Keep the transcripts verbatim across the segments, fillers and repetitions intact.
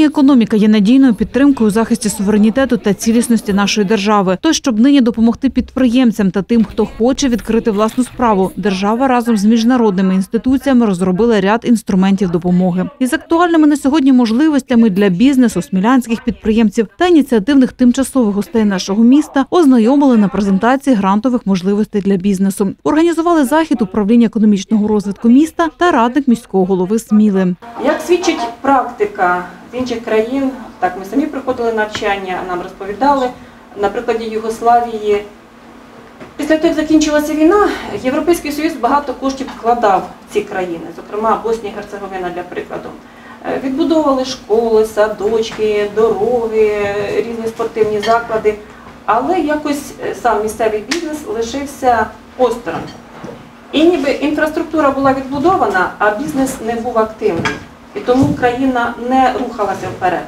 економіка є надійною підтримкою у захисті суверенітету та цілісності нашої держави. Тож, щоб нині допомогти підприємцям та тим, хто хоче відкрити власну справу, держава разом з міжнародними інституціями розробила ряд інструментів допомоги. Із актуальними на сьогодні можливостями для бізнесу, смілянських підприємців та ініціативних тимчасових гостей нашого міста ознайомили на презентації грантових можливостей для бізнесу. Організували захід управління економічного розвитку міста та радник міського голови Сміли. Як свідчить практика з інших країн, так ми самі проходили навчання, нам розповідали, на прикладі Югославії. Після того, як закінчилася війна, Європейський Союз багато коштів вкладав в ці країни, зокрема Боснія і Герцеговина, для прикладу. Відбудовували школи, садочки, дороги, різні спортивні заклади, але якось сам місцевий бізнес лишився осторонь. І ніби інфраструктура була відбудована, а бізнес не був активний. І тому країна не рухалася вперед.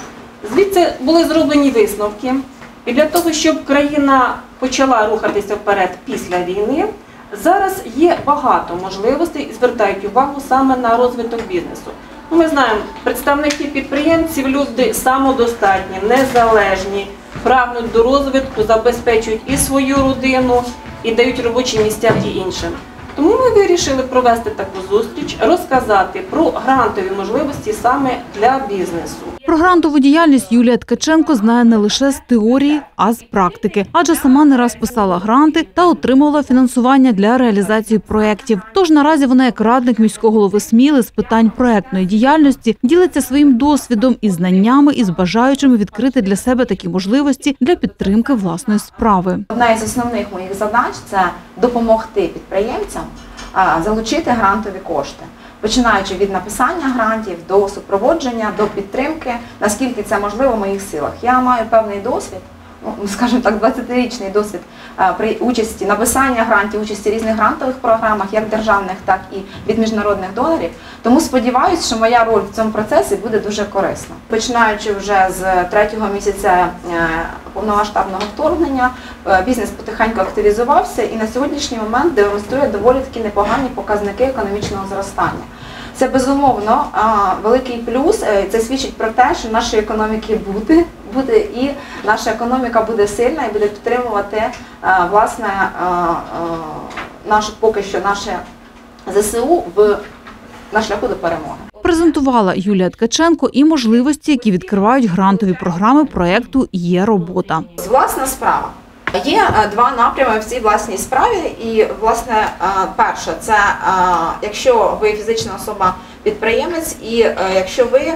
Звідси були зроблені висновки. І для того, щоб країна почала рухатися вперед після війни, зараз є багато можливостей і звертають увагу саме на розвиток бізнесу. Ми знаємо, представники підприємців – люди самодостатні, незалежні, прагнуть до розвитку, забезпечують і свою родину, і дають робочі місця і іншим. Тому ми вирішили провести таку зустріч, розказати про грантові можливості саме для бізнесу. Про грантову діяльність Юлія Ткаченко знає не лише з теорії, а з практики. Адже сама не раз писала гранти та отримувала фінансування для реалізації проєктів. Тож наразі вона, як радник міського голови Сміли з питань проєктної діяльності, ділиться своїм досвідом і знаннями із бажаючими відкрити для себе такі можливості для підтримки власної справи. Одна із основних моїх задач – це допомогти підприємцям залучити грантові кошти. Починаючи від написання грантів, до супроводження, до підтримки, наскільки це можливо в моїх силах. Я маю певний досвід, ну, скажімо так, двадцятирічний досвід при участі написання грантів, участі в різних грантових програмах, як державних, так і від міжнародних донорів. Тому сподіваюся, що моя роль в цьому процесі буде дуже корисна. Починаючи вже з третього місяця повномасштабного вторгнення, бізнес потихеньку активізувався і на сьогоднішній момент демонструє доволі такі непогані показники економічного зростання. Це, безумовно, великий плюс, це свідчить про те, що нашої економіки буде, буде і наша економіка буде сильна і буде підтримувати, власне, наше, поки що наше ЗСУ в, на шляху до перемоги. Презентувала Юлія Ткаченко і можливості, які відкривають грантові програми проєкту «Є робота». Власна справа. Є два напрями в цій власній справі. І, власне, перше, це якщо ви фізична особа-підприємець і якщо ви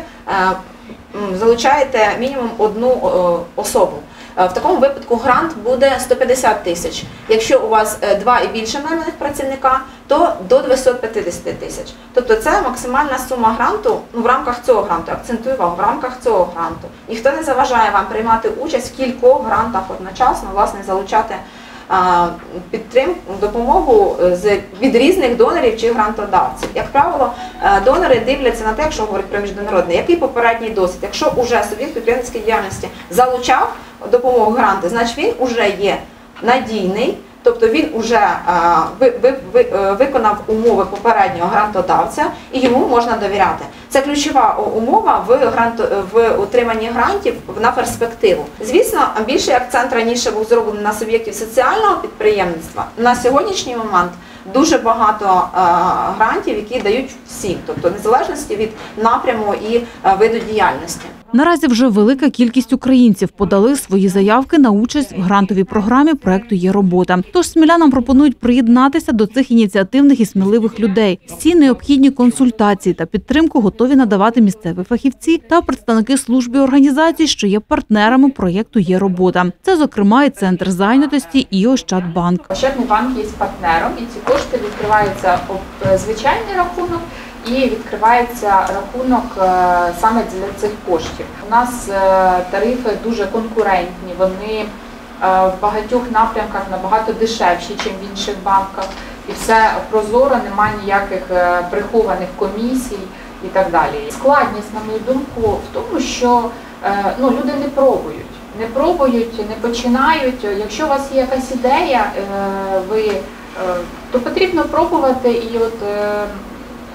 залучаєте мінімум одну особу. В такому випадку грант буде сто п'ятдесят тисяч. Якщо у вас два і більше найманих працівника, то до двохсот п'ятдесят тисяч. Тобто це максимальна сума гранту, ну, в рамках цього гранту, акцентую вам, в рамках цього гранту. Ніхто не заважає вам приймати участь в кількох грантах одночасно, власне, залучати а, підтримку, допомогу з, від різних донорів чи грантодавців. Як правило, донори дивляться на те, якщо говорить про міжнародний, який попередній досвід. Якщо вже суб'єкт підприємницької діяльності залучав допомогу гранту, значить він вже є надійний, тобто він вже ви, ви, ви, виконав умови попереднього грантодавця і йому можна довіряти. Це ключова умова в, грант, в отриманні грантів на перспективу. Звісно, більший акцент раніше був зроблений на суб'єктів соціального підприємництва. На сьогоднішній момент дуже багато грантів, які дають всім, тобто незалежності від напряму і виду діяльності. Наразі вже велика кількість українців подали свої заявки на участь в грантовій програмі проєкту «Є робота». Тож смілянам пропонують приєднатися до цих ініціативних і сміливих людей. Всі необхідні консультації та підтримку готові надавати місцеві фахівці та представники служб і організацій, що є партнерами проєкту «Є робота». Це, зокрема, і Центр зайнятості, і Ощадбанк. Ощадний банк є партнером, і ці кошти відкриваються об звичайний рахунок, і відкривається рахунок саме для цих коштів. У нас тарифи дуже конкурентні, вони в багатьох напрямках набагато дешевші, ніж в інших банках. І все прозоро, немає ніяких прихованих комісій і так далі. Складність, на мою думку, в тому, що ну, люди не пробують. Не пробують, не починають. Якщо у вас є якась ідея, ви, то потрібно пробувати і от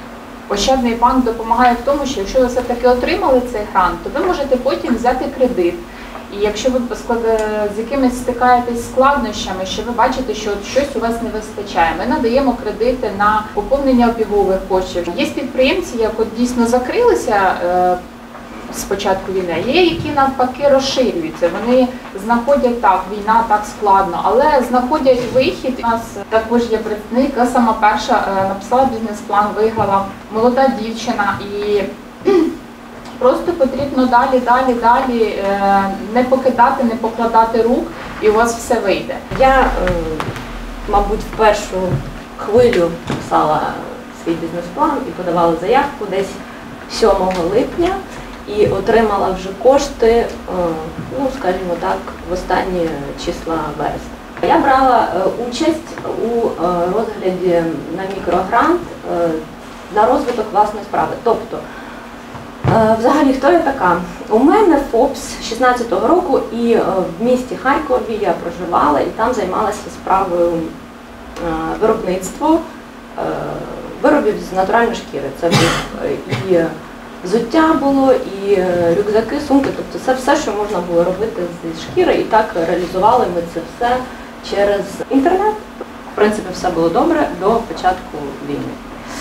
Ощадний банк допомагає в тому, що якщо ви все-таки отримали цей грант, то ви можете потім взяти кредит. І якщо ви з якимись стикаєтесь складнощами, що ви бачите, що от щось у вас не вистачає, ми надаємо кредити на поповнення обігових коштів. Є підприємці, як от дійсно закрилися е, з початку війни, є які навпаки розширюються. Вони знаходять так, війна так складно, але знаходять вихід. У нас також є представник, яка сама перша е, написала бізнес-план, виграла молода дівчина і просто потрібно далі, далі, далі е, не покидати, не покладати рук, і у вас все вийде. Я, е, мабуть, в першу хвилю писала свій бізнес-план і подавала заявку десь сьомого липня і отримала вже кошти, е, ну, скажімо так, в останні числа вересня. Я брала е, участь у е, розгляді на мікрогрант е, на розвиток власної справи. Тобто, взагалі, хто я така? У мене ФОПС шістнадцятого року, і в місті Харкові я проживала і там займалася справою виробництва виробів з натуральної шкіри. Це і взуття було, і рюкзаки, сумки, тобто це все, що можна було робити зі шкіри, і так реалізували ми це все через інтернет. В принципі, все було добре до початку війни.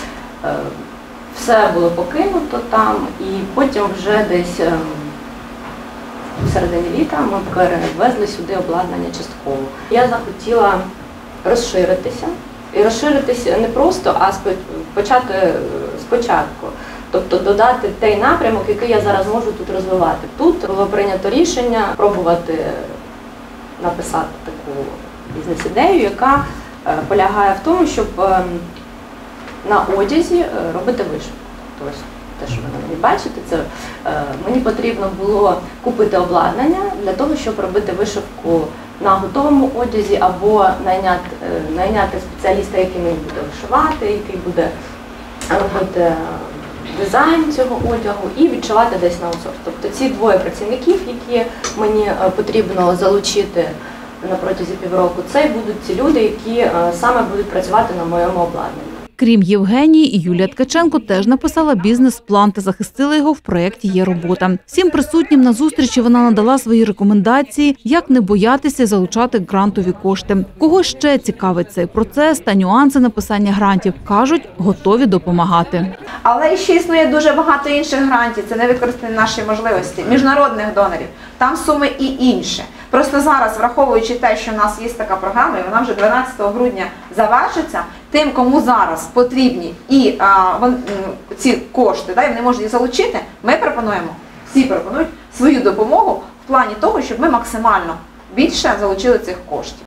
Все було покинуто там, і потім вже десь ем, в середині літа ми перевезли сюди обладнання частково. Я захотіла розширитися. І розширитися не просто, а почати спочатку. Тобто додати той напрямок, який я зараз можу тут розвивати. Тут було прийнято рішення пробувати написати таку бізнес-ідею, яка е, полягає в тому, щоб е, на одязі робити вишивку. Тобто те, що ви на мені бачите, це е, мені потрібно було купити обладнання для того, щоб робити вишивку на готовому одязі або найняти, е, найняти спеціаліста, який мені буде вишивати, який буде робити дизайн цього одягу і відшивати десь на аутсорс. Тобто ці двоє працівників, які мені потрібно залучити на протязі півроку, це будуть ті люди, які е, саме будуть працювати на моєму обладнанні. Крім Євгенії, Юлія Ткаченко теж написала бізнес-план та захистила його в проєкті «Є робота». Всім присутнім на зустрічі вона надала свої рекомендації, як не боятися залучати грантові кошти. Кого ще цікавить цей процес та нюанси написання грантів, кажуть, готові допомагати. Але ще існує дуже багато інших грантів, це не використані наші можливості, міжнародних донорів, там суми і інші. Просто зараз, враховуючи те, що в нас є така програма, і вона вже дванадцятого грудня завершиться, тим, кому зараз потрібні і а, вон, ці кошти, да, і вони можуть їх залучити, ми пропонуємо, всі пропонують свою допомогу в плані того, щоб ми максимально більше залучили цих коштів.